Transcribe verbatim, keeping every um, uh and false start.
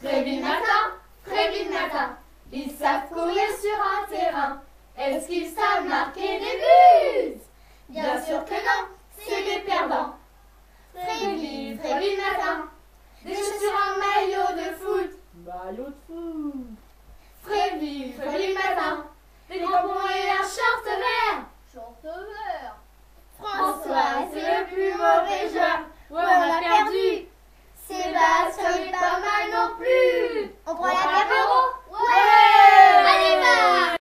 Fréville matin, Fréville matin, ils savent courir sur un terrain. Est-ce qu'ils savent marquer des buts? Bien sûr que non, c'est des perdants. Fréville, Fréville matin, des chaussures en maillot de foot. Maillot de foot. Fréville, Fréville matin, des crampons et un short vert. Short vert. François, c'est le plus mauvais joueur.